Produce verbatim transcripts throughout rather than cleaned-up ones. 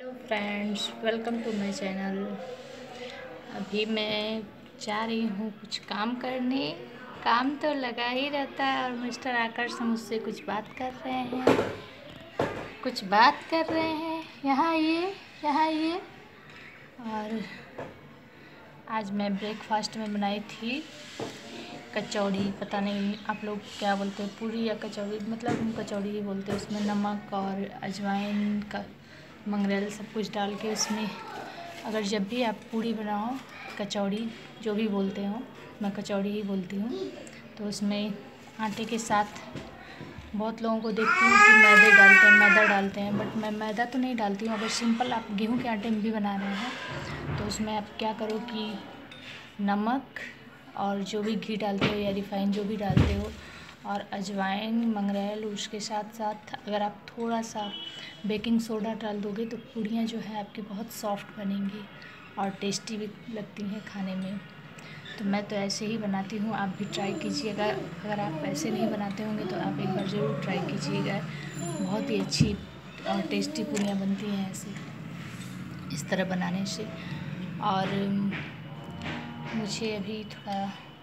Hello friends, welcome to my channel. अभी मैं जा रही हूँ कुछ काम करने। काम तो लगा ही रहता है और मिस्टर आकर्ष मुझसे कुछ बात कर रहे हैं कुछ बात कर रहे हैं यहाँ ये यहाँ ये और आज मैं ब्रेकफास्ट में बनाई थी कचौड़ी। पता नहीं आप लोग क्या बोलते हैं, पूरी या कचौड़ी, मतलब हम कचौड़ी ही बोलते हैं। उसमें नमक और अजवाइन का मंगरेल सब कुछ डाल के, उसमें अगर जब भी आप पूरी बनाओ, कचौड़ी जो भी बोलते हो, मैं कचौड़ी ही बोलती हूँ, तो उसमें आटे के साथ बहुत लोगों को देखती हूँ कि मैदे डालते हैं मैदा डालते हैं बट मैं मैदा तो नहीं डालती हूँ। अगर सिंपल आप गेहूं के आटे में भी बना रहे हैं तो उसमें आप क्या करो कि नमक और जो भी घी डालते हो या रिफ़ाइन जो भी डालते हो और अजवाइन मंगरेल, उसके साथ साथ अगर आप थोड़ा सा बेकिंग सोडा डाल दोगे तो पूड़ियाँ जो है आपकी बहुत सॉफ्ट बनेंगी और टेस्टी भी लगती हैं खाने में। तो मैं तो ऐसे ही बनाती हूँ, आप भी ट्राई कीजिएगा। अगर आप ऐसे नहीं बनाते होंगे तो आप एक बार ज़रूर ट्राई कीजिएगा। बहुत ही अच्छी और टेस्टी पूड़ियाँ बनती हैं ऐसे, इस तरह बनाने से। और मुझे अभी थोड़ा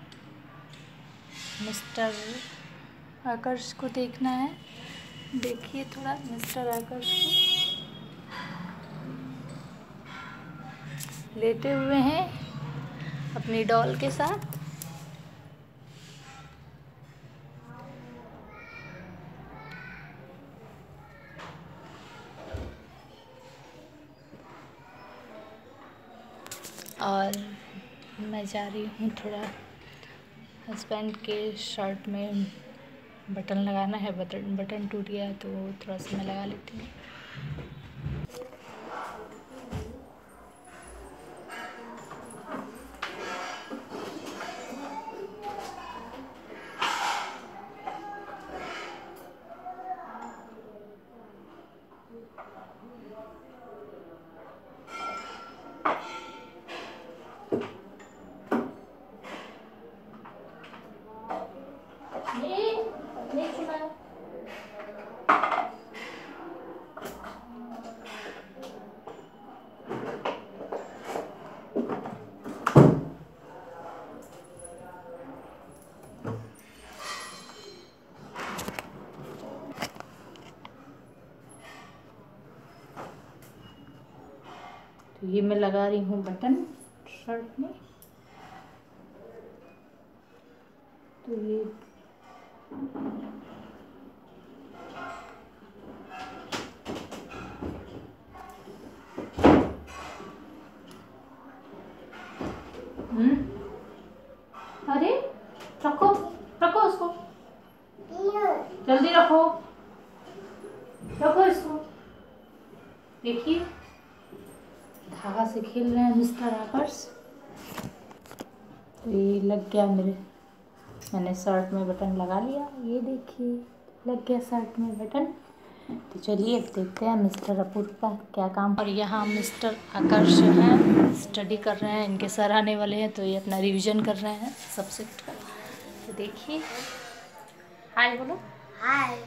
मिस्टर आकर्ष को देखना है। देखिए थोड़ा मिस्टर आकर्ष को, लेटे हुए हैं अपनी डॉल के साथ। और मैं जा रही हूँ, थोड़ा हस्बैंड के शर्ट में बटन लगाना है। बटन बटन टूट गया है तो थोड़ा सा मैं लगा लेती हूँ। तो ये मैं लगा रही हूँ बटन शर्ट में। तो ये हम्म अरे रखो रखो उसको, जल्दी रखो रखो इसको। देखिए धागा से खेल रहे हैं मिस्टर आकर्ष। तो ये लग गया मेरे, मैंने शर्ट में बटन लगा लिया। ये देखिए लग गया शर्ट में बटन। तो चलिए अब देखते हैं मिस्टर अपूर्व का क्या काम। और यहाँ मिस्टर आकर्ष हैं, स्टडी कर रहे हैं। इनके सर आने वाले हैं तो ये अपना रिवीजन कर रहे हैं सब्जेक्ट का। तो देखिए, हाय बोलो। हाय।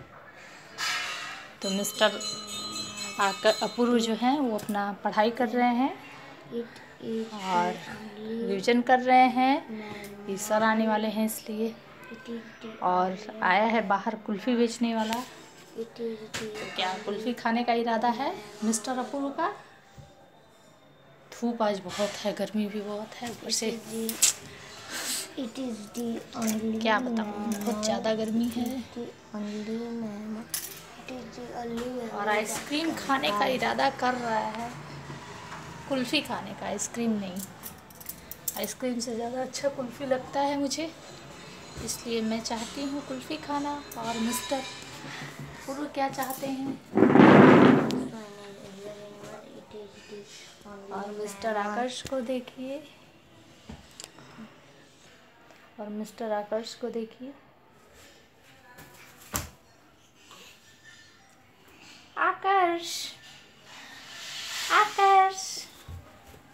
तो मिस्टर आकर अपूर्व जो हैं वो अपना पढ़ाई कर रहे हैं और रिवीजन कर रहे हैं। ये सर आने वाले हैं इसलिए। और आया है बाहर कुल्फ़ी बेचने वाला। क्या कुल्फ़ी खाने का इरादा है मिस्टर अपूर्व का? धूप आज बहुत है, गर्मी भी बहुत है, ऊपर से It is the only क्या बताऊँ, बहुत ज़्यादा गर्मी है। the only man. It is the only और आइसक्रीम खाने का इरादा कर रहा है, कुल्फ़ी खाने का, आइसक्रीम नहीं। आइसक्रीम से ज़्यादा अच्छा कुल्फ़ी लगता है मुझे, इसलिए मैं चाहती हूँ कुल्फ़ी खाना। और मिस्टर पूर्व क्या चाहते हैं? और मिस्टर आकर्ष को देखिए, और मिस्टर आकर्ष को देखिए। आकर्ष आकर्ष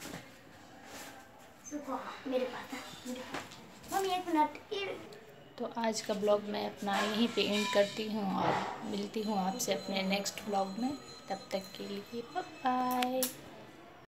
मेरे पास मेरे पास मम्मी एक मिनट। तो आज का ब्लॉग मैं अपना यहीं पे एंड करती हूँ और मिलती हूँ आपसे अपने नेक्स्ट ब्लॉग में। तब तक के लिए बाय बाय।